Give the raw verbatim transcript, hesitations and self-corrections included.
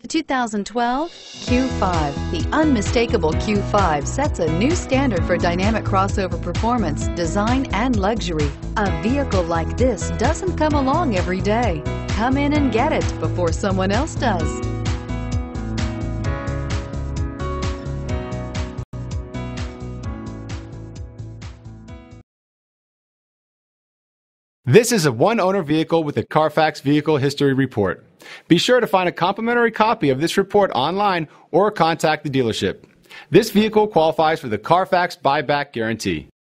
The two thousand twelve Q five. The unmistakable Q five sets a new standard for dynamic crossover performance, design, and luxury. A vehicle like this doesn't come along every day. Come in and get it before someone else does. This is a one-owner vehicle with a Carfax Vehicle History Report. Be sure to find a complimentary copy of this report online or contact the dealership. This vehicle qualifies for the Carfax Buyback Guarantee.